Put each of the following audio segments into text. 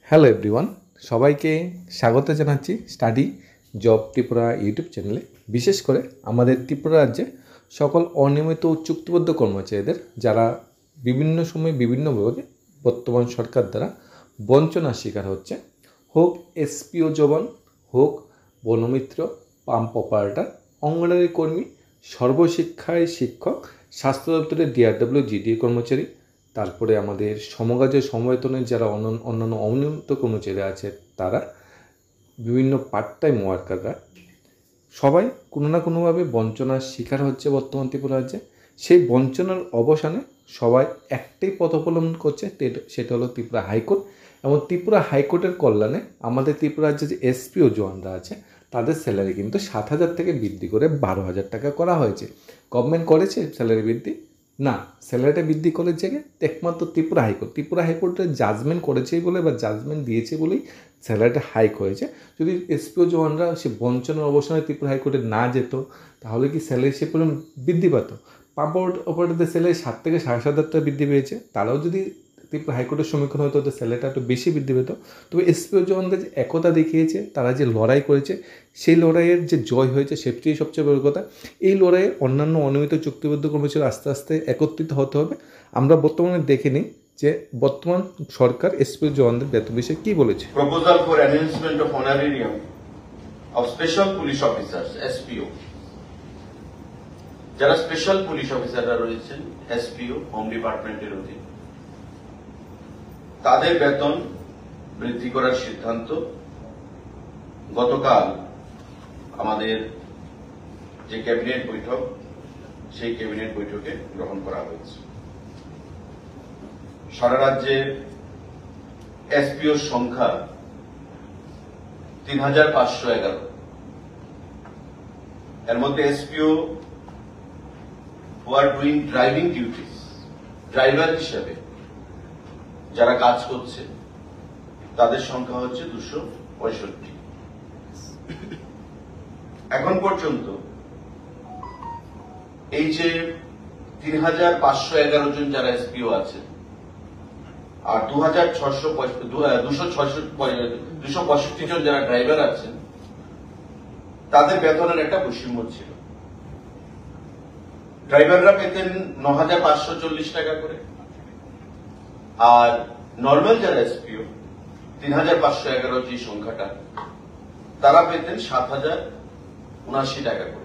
Hello everyone, সবাইকে স্বাগত জানাচ্ছি স্টাডি জব ত্রিপুরা ইউটিউব চ্যানেলে। বিশেষ করে আমাদের ত্রিপুরা রাজ্যে সকল অনিয়মিত চুক্তিবদ্ধ কর্মচারীদের যারা বিভিন্ন সময় বিভিন্ন বিভাগে বর্তমান সরকার দ্বারা বঞ্চনার শিকার হচ্ছে, হোক এসপিও জবান, হোক বনমিত্র, পাম্প অপারেটর, অঙ্গনওয়াড়ি কর্মী, সর্বশিক্ষায় শিক্ষক, স্বাস্থ্য দপ্তরের ডিআরডব্লিউ জিডিএ কর্মচারী, তারপরে আমাদের সমকাজের সমবেতনের যারা অন্যান্য অনিয়মিত কর্মচারী আছে তারা, বিভিন্ন পার্ট টাইম ওয়ার্কাররা, সবাই কোনো না কোনোভাবে বঞ্চনার শিকার হচ্ছে বর্তমান ত্রিপুরা রাজ্যে। সেই বঞ্চনার অবসানে সবাই একটাই পথ অবলম্বন করছে, সেটা হলো ত্রিপুরা হাইকোর্ট। এবং ত্রিপুরা হাইকোর্টের কল্যাণে আমাদের ত্রিপুরা রাজ্যে যে এসপিও জওয়ানরা আছে তাদের স্যালারি কিন্তু 7,000 থেকে বৃদ্ধি করে 12,000 টাকা করা হয়েছে। গভর্নমেন্ট করেছে স্যালারি বৃদ্ধি? না, স্যালারিটা বৃদ্ধি করেছে একমাত্র ত্রিপুরা হাইকোর্টের জাজমেন্ট করেছেই বলে বা জাজমেন্ট দিয়েছে বলেই স্যালারিটা হাইক হয়েছে। যদি এসপিও জওয়ানরা সে বঞ্চনার অবসানে ত্রিপুরা হাইকোর্টে না যেত তাহলে কি স্যালারি সে পরিমাণ বৃদ্ধি পাতো? পাম্প অপারেটরদের স্যালারি 7 থেকে 7,500 টাকা বৃদ্ধি পেয়েছে, তারাও যদি ত্রিপুরা হাইকোর্টের সম্মুখীন হতো তো স্যালারিটা একটু বেশি বৃদ্ধি পেত। তবে এসপিও জওয়ানদের যে একতা দেখিয়েছে, তারা যে লড়াই করেছে, সেই লড়াইয়ের যে জয় হয়েছে সেটিই সবচেয়ে বড় কথা। এই লড়াইয়ে অন্যান্য অনিয়মিত চুক্তিবদ্ধ কর্মচারী আস্তে আস্তে একত্রিত হতে হবে। আমরা বর্তমানে দেখে নিই যে বর্তমান সরকার এসপিও জওয়ানদের বেতন বিষয়ে কী বলেছে। Proposal for announcement of honorarium of special police officers SPO, যারা স্পেশাল পুলিশ অফিসাররা রয়েছেন এসপিও হোম ডিপার্টমেন্টের অধীন, তাদের বেতন বৃদ্ধি করার সিদ্ধান্ত গতকাল আমাদের যে ক্যাবিনেট বৈঠক, সেই ক্যাবিনেট বৈঠকে গ্রহণ করা হয়েছে। সারা রাজ্যে এসপিওর সংখ্যা 3,511। এর মধ্যে SPO who are doing driving duties, driver হিসেবে যারা কাজ করছে তাদের সংখ্যা হচ্ছে 265। এখন পর্যন্ত এই যে 3,511 জন যারা এসপিও আছে আর 265 জন যারা ড্রাইভার আছেন, তাদের বেতনের একটা বৈষম্য ছিল। ড্রাইভাররা পেতেন 9,540 টাকা করে, আর নর্মাল যারা এসপিও 3,511 যে সংখ্যাটা, তারা পেতেন 7,079 টাকা করে।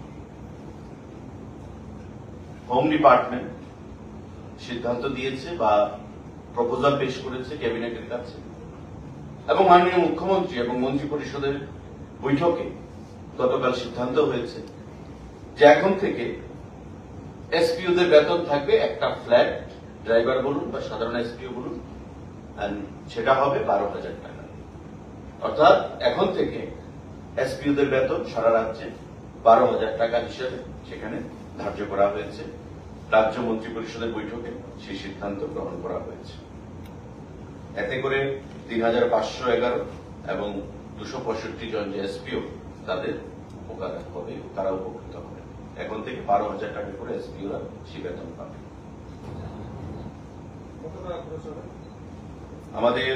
হোম ডিপার্টমেন্ট সিদ্ধান্ত দিয়েছে বা প্রপোজাল পেশ করেছে ক্যাবিনেটের কাছে, এবং মাননীয় মুখ্যমন্ত্রী এবং মন্ত্রী পরিষদের বৈঠকে গতকাল সিদ্ধান্ত হয়েছে যে এখন থেকে এসপিওদের বেতন থাকবে একটা ফ্ল্যাট, ড্রাইভার বলুন বা সাধারণ এসপিও বলুন, সেটা হবে 12,000 টাকা। অর্থাৎ এখন থেকে এসপিওদের বেতন সারা রাজ্যে 12,000 টাকা হিসেবে সেখানে ধার্য করা হয়েছে। রাজ্য মন্ত্রী পরিষদের বৈঠকে সেই সিদ্ধান্ত গ্রহণ করা হয়েছে। এতে করে 3,511 এবং 265 জন যে এসপিও তাদের উপকার হবে, তারা উপকৃত হবে। এখন থেকে 12,000 টাকা করে এসপিওরা সে বেতন পাবে। আমাদের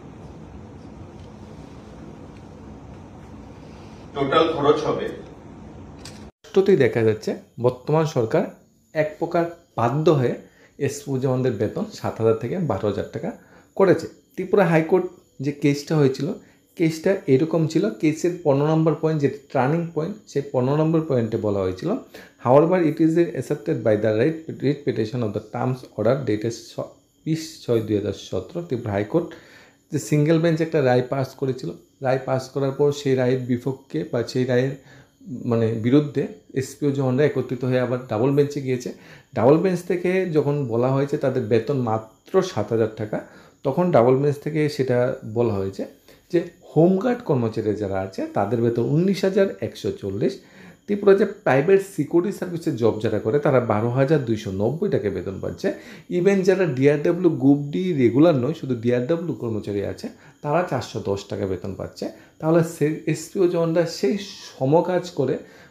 টোটাল খরচ হবে, স্পষ্টতই দেখা যাচ্ছে বর্তমান সরকার এক প্রকার বাধ্য হয়ে এসপিও জওয়ানদের বেতন 7,000 থেকে 12,000 টাকা করেছে। ত্রিপুরা হাইকোর্ট যে কেসটা হয়েছিল, কেসটা এরকম ছিল। কেসের 15 নম্বর পয়েন্ট, যে টার্নিং পয়েন্ট, সেই 15 নম্বর পয়েন্টে বলা হয়েছিল, however it is accepted by the writ petition of the terms order dated 20/6/2017। Tripura high court যে সিঙ্গেল বেঞ্চ একটা রায় পাস করেছিল, রায় পাস করার পর সেই রায়ের বিপক্ষে বা সেই রায়ের বিরুদ্ধে এসপিও জওয়ানরা একত্রিত হয়ে আবার ডাবল বেঞ্চে গিয়েছে। ডাবল বেঞ্চ থেকে যখন বলা হয়েছে তাদের বেতন মাত্র 7,000 টাকা, তখন ডাবল বেঞ্চ থেকে সেটা বলা হয়েছে যে হোমগার্ড কর্মচারী যারা আছে তাদের বেতন 19,140। ত্রিপুরা যে প্রাইভেট সিকিউরিটি সার্ভিসের জব যারা করে তারা 12,290 টাকা বেতন পাচ্ছে। ইভেন যারা ডিআরডব্লিউ গ্রুপ ডি রেগুলার নয়, শুধু ডিআরডব্লিউ কর্মচারী আছে, তারা 410 টাকা বেতন পাচ্ছে। তাহলে এসপিও জওয়ানরা সেই সমকাজ করে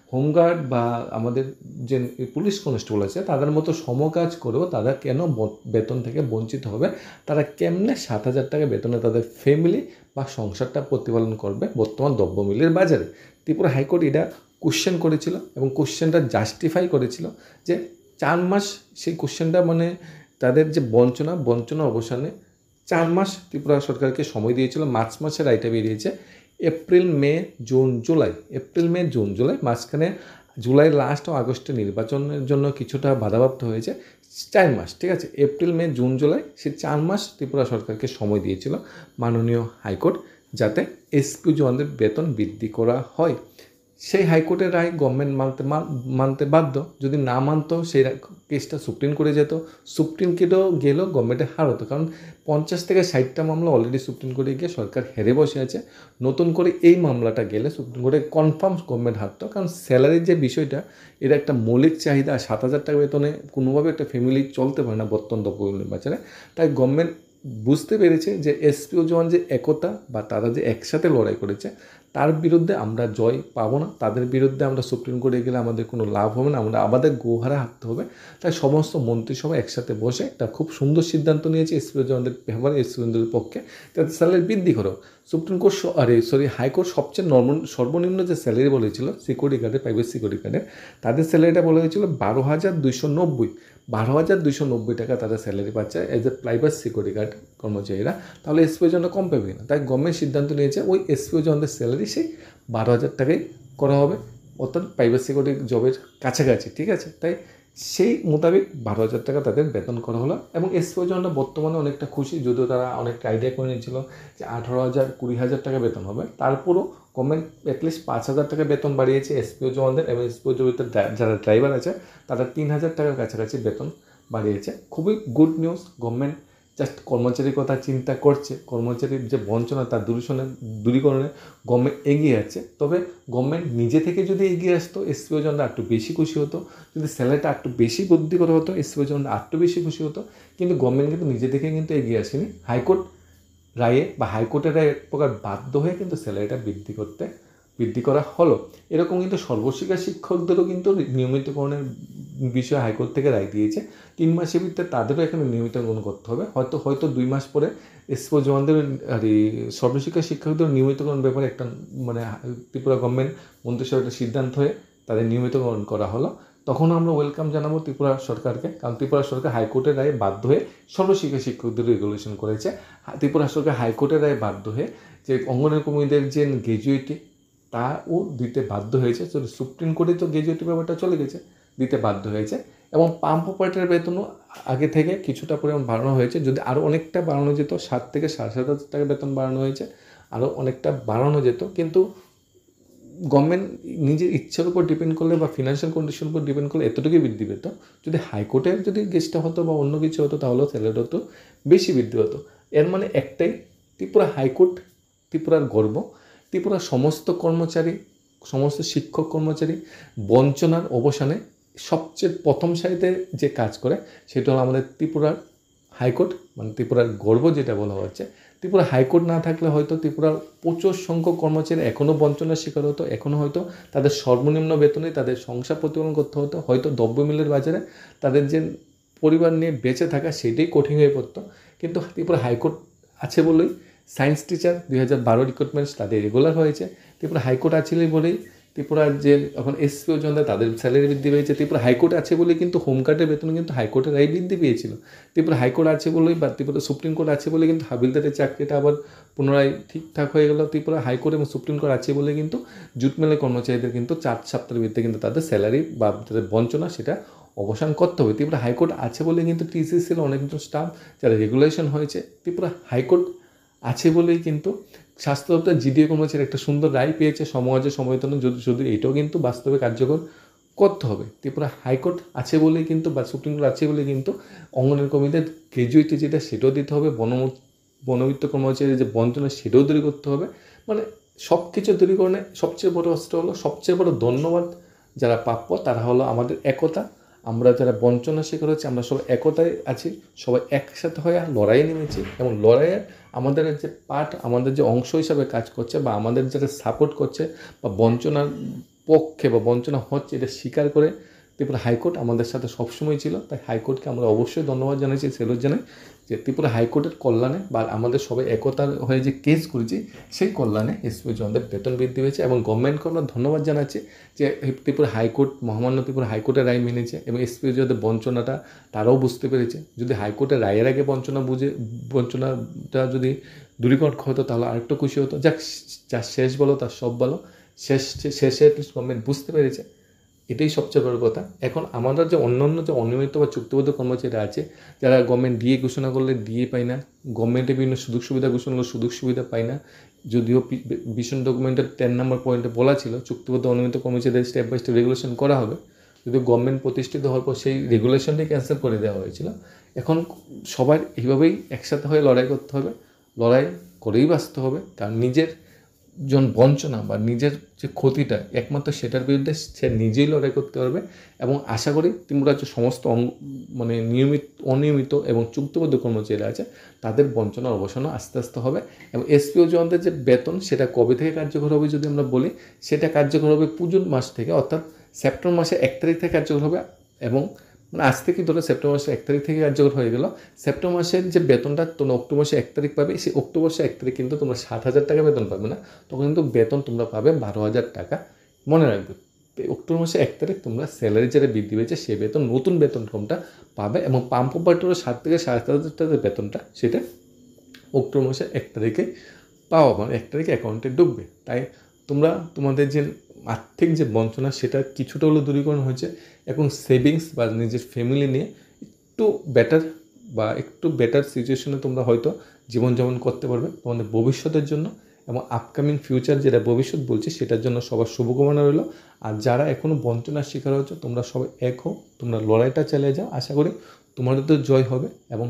হোমগার্ড বা আমাদের যে পুলিশ কনস্টেবল আছে তাদের মতো সমকাজ করেও তারা কেন বেতন থেকে বঞ্চিত হবে, তারা কেমনে 7,000 টাকা বেতনে তাদের ফ্যামিলি বা সংসারটা প্রতিপালন করবে বর্তমান দ্রব্যমূল্যের বাজারে। ত্রিপুরা হাইকোর্ট এটা কোশ্চেন করেছিল এবং কোশ্চেনটা জাস্টিফাই করেছিল যে 4 মাস, সেই কোশ্চেনটা মানে তাদের যে বঞ্চনা অবসানে 4 মাস ত্রিপুরা সরকারকে সময় দিয়েছিল। মার্চ মাসে রায়টা বেরিয়েছে, এপ্রিল মে জুন জুলাই মাঝখানে জুলাই লাস্ট ও আগস্টে নির্বাচনের জন্য কিছুটা বাধাপ্রাপ্ত হয়েছে 4 মাস, ঠিক আছে। এপ্রিল মে জুন জুলাই সেই 4 মাস ত্রিপুরা সরকারকে সময় দিয়েছিল মাননীয় হাইকোর্ট, যাতে এসপি জওয়ানদের বেতন বৃদ্ধি করা হয়। সেই হাইকোর্টের রায় গভর্নমেন্ট মানতে বাধ্য। যদি না মানতো সেই কেসটা সুপ্রিম কোর্টে যেত, সুপ্রিম কোর্টেও গেলেও গভর্নমেন্টের হার হতো, কারণ 50 থেকে 60টা মামলা অলরেডি সুপ্রিম কোর্টে গিয়ে সরকার হেরে বসে আছে। নতুন করে এই মামলাটা গেলে সুপ্রিম কোর্টে কনফার্ম গভর্নমেন্ট হারতো, কারণ স্যালারির যে বিষয়টা এটা একটা মৌলিক চাহিদা। 7,000 টাকা বেতনে কোনোভাবে একটা ফ্যামিলি চলতে পারে না বর্তমান দ্রব্যমূল্যের বাজারে। তাই গভর্নমেন্ট বুঝতে পেরেছে যে এসপিও জওয়ান যে একতা বা তারা যে একসাথে লড়াই করেছে তার বিরুদ্ধে আমরা জয় পাবো না, তাদের বিরুদ্ধে আমরা সুপ্রিম কোর্টে গেলে আমাদের কোনো লাভ হবে না, আমরা আমাদের গোহারা হাঁটতে হবে। তাই সমস্ত মন্ত্রিসভা একসাথে বসে একটা খুব সুন্দর সিদ্ধান্ত নিয়েছে এসপিও জওয়ানদের ব্যাপারে, এসপিওদের পক্ষে, তাদের স্যালারি বৃদ্ধি করো। সুপ্রিম কোর্ট হাইকোর্ট সবচেয়ে সর্বনিম্ন যে স্যালারি বলেছিল সিকিউরিটি গার্ডের, প্রাইভেট সিকিউরিটি গার্ডের, তাদের স্যালারিটা বলা হয়েছিল 12,290 টাকা তাদের স্যালারি পাচ্ছে as a private security guard কর্মচারীরা। তাহলে এসপিও জওয়ানরা কম পাবে না, তাই গভর্নমেন্ট সিদ্ধান্ত নিয়েছে ওই এসপিও জওয়ানদের স্যালারি সেই 12,000 টাকাই করা হবে, অর্থাৎ প্রাইভেট সিকিউরিটি জবের কাছাকাছি, ঠিক আছে। তাই সেই মোতাবেক 12,000 টাকা তাদের বেতন করা হলো এবং এসপিও জওয়ানরা বর্তমানে অনেকটা খুশি, যদিও তারা অনেকটা আইডিয়া করে নিয়েছিল যে 18,000 20,000 টাকা বেতন হবে। তারপরও গভর্নমেন্ট অ্যাটলিস্ট 5,000 টাকা বেতন বাড়িয়েছে এসপিও জওয়ানদের, এবং এসপিও জওয়ানদের যারা ড্রাইভার আছে তারা 3,000 টাকার কাছাকাছি বেতন বাড়িয়েছে। খুবই গুড নিউজ। গভর্নমেন্ট জাস্ট কর্মচারীর কথা চিন্তা করছে, কর্মচারীর যে বঞ্চনা তার দূরীকরণে গভর্নমেন্ট এগিয়ে যাচ্ছে। তবে গভর্নমেন্ট নিজে থেকে যদি এগিয়ে আসতো এসপিও জনরা একটু বেশি খুশি হতো, যদি স্যালারিটা একটু বেশি বৃদ্ধি করা হতো এসপিও জনরা একটু বেশি খুশি হতো। কিন্তু গভর্নমেন্ট কিন্তু নিজে থেকে কিন্তু এগিয়ে আসেনি, হাইকোর্ট রায়ে বা হাইকোর্টের রায়ে এক প্রকার বাধ্য হয়ে কিন্তু স্যালারিটা বৃদ্ধি করা হলো। এরকম কিন্তু সর্বশিক্ষা শিক্ষকদেরও কিন্তু নিয়মিতকরণের বিষয়ে হাইকোর্ট থেকে রায় দিয়েছে। 3 মাসের ভিতরে তাদেরও এখানে নিয়মিতকরণ করতে হবে। হয়তো 2 মাস পরে এসপিও জওয়ানদের আর এই সর্বশিক্ষা শিক্ষকদের নিয়মিতকরণ ব্যাপারে একটা মানে ত্রিপুরা গভর্নমেন্ট মন্ত্রিসভার একটা সিদ্ধান্ত হয়ে তাদের নিয়মিতকরণ করা হলো। তখন আমরা ওয়েলকাম জানাবো ত্রিপুরা সরকারকে, কারণ ত্রিপুরা সরকার হাইকোর্টের রায়ে বাধ্য হয়ে সর্বশিক্ষা শিক্ষকদের রেগুলেশন করেছে। ত্রিপুরা সরকার হাইকোর্টের রায়ে বাধ্য হয়ে যে অঙ্গনওয়াড়ি কর্মীদের যে গ্র্যাজুয়েটি তাও দিতে বাধ্য হয়েছে। সুপ্রিম কোর্টে তো গ্র্যাজুয়েটি ব্যাপারটা চলে গেছে, দিতে বাধ্য হয়েছে। এবং পাম্প অপারেটরের বেতনও আগে থেকে কিছুটা পরিমাণ বাড়ানো হয়েছে, যদি আরও অনেকটা বাড়ানো যেত, 7 থেকে 7,500 টাকা বেতন বাড়ানো হয়েছে, আরও অনেকটা বাড়ানো যেত। কিন্তু গভর্নমেন্ট নিজের ইচ্ছার উপর ডিপেন্ড করলে বা ফিনান্সিয়াল কন্ডিশনের উপর ডিপেন্ড করলে এতটুকুই বৃদ্ধি পেত। যদি হাইকোর্টের যদি গেস্টটা হতো বা অন্য কিছু হতো তাহলেও স্যালারি হতো বেশি বৃদ্ধি হতো। এর মানে একটাই, ত্রিপুরা হাইকোর্ট ত্রিপুরার গর্ব। ত্রিপুরার সমস্ত কর্মচারী, সমস্ত শিক্ষক কর্মচারী বঞ্চনার অবসানে সবচেয়ে প্রথম সারিতে যে কাজ করে সেটা হলো আমাদের ত্রিপুরার হাইকোর্ট, মানে ত্রিপুরার গর্ব যেটা বলা হচ্ছে। ত্রিপুরা হাইকোর্ট না থাকলে হয়তো ত্রিপুরার প্রচুর সংখ্যক কর্মচারী এখনও বঞ্চনার শিকার হতো, এখনও হয়তো তাদের সর্বনিম্ন বেতনে তাদের সংসার প্রতিপালন করতে হতো, হয়তো দ্রব্যমূল্যের বাজারে তাদের যে পরিবার নিয়ে বেঁচে থাকা সেটাই কঠিন হয়ে পড়তো। কিন্তু ত্রিপুরা হাইকোর্ট আছে বলেই সায়েন্স টিচার 2012 রিক্রুটমেন্টস তাদের রেগুলার হয়েছে। ত্রিপুরা হাইকোর্ট আছে বলেই ত্রিপুরার যে এখন এসপিও জনতা তাদের স্যালারি বৃদ্ধি পেয়েছে। ত্রিপুরা হাইকোর্ট আছে বলে কিন্তু হোমগার্ডের বেতন কিন্তু হাইকোর্টের রায় বৃদ্ধি পেয়েছিল। ত্রিপুরা হাইকোর্ট আছে বলেই বা ত্রিপুরা সুপ্রিম কোর্ট আছে বলে কিন্তু হাবিলদারের চাকরিটা আবার পুনরায় ঠিকঠাক হয়ে গেল। ত্রিপুরা হাইকোর্ট এবং সুপ্রিম কোর্ট আছে বলে কিন্তু জুট মেলের কর্মচারীদের কিন্তু 4 সপ্তাহের ভিত্তিতে কিন্তু তাদের স্যালারি বা তাদের বঞ্চনা সেটা অবসান করতে হবে। ত্রিপুরা হাইকোর্ট আছে বলে কিন্তু টিসিসির অনেকজন স্টাফ যারা রেগুলেশন হয়েছে, ত্রিপুরা হাইকোর্ট আছে বলেই কিন্তু স্বাস্থ্য দপ্তর জিডিও কর্মচারী একটা সুন্দর রায় পেয়েছে সমাজের সমালোচনা, যদি এটাও কিন্তু বাস্তবে কার্যকর করতে হবে। ত্রিপুরা হাইকোর্ট আছে বলেই কিন্তু বা সুপ্রিম কোর্ট আছে বলেই কিন্তু অঙ্গনওয়াড়ি কর্মীদের গ্র্যাজুয়েটি যেটা সেটাও দিতে হবে, বনমিত্র কর্মচারীর যে বঞ্চনা সেটাও দূরী করতে হবে। মানে সব কিছু দূরীকরণে সবচেয়ে বড় অস্ত্র হলো, সবচেয়ে বড় ধন্যবাদ যারা প্রাপ্য তারা হলো আমাদের একতা। আমরা যারা বঞ্চনা শিকার হচ্ছে আমরা সবাই একতায় আছি, সবাই একসাথে হয়ে লড়াইয়ে নেমেছি এবং লড়াইয়ের আমাদের যে পার্ট, আমাদের যে অংশ হিসাবে কাজ করছে বা আমাদের যারা সাপোর্ট করছে বা বঞ্চনার পক্ষে বা বঞ্চনা হচ্ছে এটা স্বীকার করে ত্রিপুরা হাইকোর্ট আমাদের সাথে সবসময় ছিল। তাই হাইকোর্টকে আমরা অবশ্যই ধন্যবাদ জানাচ্ছি, সেলুট জানাই যে ত্রিপুরা হাইকোর্টের কল্যাণে বা আমাদের সবাই একতার হয়ে যে কেস করেছি সেই কল্যাণে এসপি জনদের বেতন বৃদ্ধি হয়েছে। এবং গভর্নমেন্টকে আমরা ধন্যবাদ জানাচ্ছি যে ত্রিপুরা হাইকোর্ট, মহামান্য ত্রিপুরা হাইকোর্টের রায় মেনেছে এবং এসপি জনদের বঞ্চনাটা তারাও বুঝতে পেরেছে। যদি হাইকোর্টের রায়ের আগে বঞ্চনাটা যদি দূরীকরণ হতো তাহলে আরেকটু খুশি হতো। যাক, যা শেষ বলো তার সব বলো, শেষে অ্যাটলিস্ট গভর্নমেন্ট বুঝতে পেরেছে, এটাই সবচেয়ে বড় কথা। এখন আমাদের যে অন্যান্য যে অনিয়মিত বা চুক্তিবদ্ধ কর্মচারীরা আছে, যারা গভর্নমেন্ট ডিএ ঘোষণা করলে ডিএ পায় না, গভর্নমেন্টের বিভিন্ন সুযোগ সুবিধা ঘোষণা করলে সুযোগ সুবিধা পায় না, যদিও ভীষণ ডকুমেন্টের 10 নম্বর পয়েন্টে বলা ছিল চুক্তিবদ্ধ অনিয়মিত কর্মচারীদের স্টেপ বাই স্টেপ রেগুলেশন করা হবে, যদিও গভর্নমেন্ট প্রতিষ্ঠিত হওয়ার পর সেই রেগুলেশনটাই ক্যান্সেল করে দেওয়া হয়েছিল। এখন সবার এইভাবেই একসাথে হয়ে লড়াই করতে হবে, লড়াই করেই বাঁচতে হবে। কারণ নিজের বঞ্চনা বা নিজের যে ক্ষতিটা একমাত্র সেটার বিরুদ্ধে সে নিজেই লড়াই করতে পারবে। এবং আশা করি ত্রিপুরার যে সমস্ত অনিয়মিত এবং চুক্তিবদ্ধ কর্মচারীরা আছে তাদের বঞ্চনার অবসানও আস্তে আস্তে হবে। এবং এসপিও জওয়ানদের যে বেতন সেটা কবে থেকে কার্যকর হবে যদি আমরা বলি, সেটা কার্যকর হবে পুজোর মাস থেকে, অর্থাৎ সেপ্টেম্বর মাসের 1 তারিখ থেকে কার্যকর হবে। এবং মানে আজ থেকে ধরে সেপ্টেম্বর মাসের 1 তারিখ থেকে কার্যকর হয়ে গেল। সেপ্টেম্বর মাসের যে বেতনটা তোমরা অক্টোবর মাসে 1 তারিখ পাবে, সেই অক্টোবর মাসে 1 তারিখ কিন্তু তোমরা 7,000 টাকা বেতন পাবে না, তখন কিন্তু বেতন তোমরা পাবে 12,000 টাকা। মনে রাখবে, অক্টোবর মাসে 1 তারিখ তোমরা স্যালারি যেটা বৃদ্ধি পেয়েছে সে বেতন, নতুন বেতন কমটা পাবে। এবং পাম্প অপারেটরও 7 থেকে 7,500 টাকার বেতনটা সেটা অক্টোবর মাসে 1 তারিখে পাওয়া, মানে 1 তারিখে অ্যাকাউন্টে ঢুকবে। তাই তোমরা তোমাদের যে আর্থিক যে বঞ্চনা সেটা কিছুটা হলেও দূরীকরণ হয়েছে। এবং সেভিংস বা নিজের ফ্যামিলি নিয়ে একটু বেটার সিচুয়েশনে তোমরা হয়তো জীবনযাপন করতে পারবে তোমাদের ভবিষ্যতের জন্য। এবং আপকামিং ফিউচার যেটা ভবিষ্যৎ বলছি সেটার জন্য সবার শুভকামনা রইল। আর যারা এখনও বঞ্চনার শিকার হচ্ছে তোমরা সবাই এক হও, তোমরা লড়াইটা চালিয়ে যাও, আশা করি তোমাদের তো জয় হবে। এবং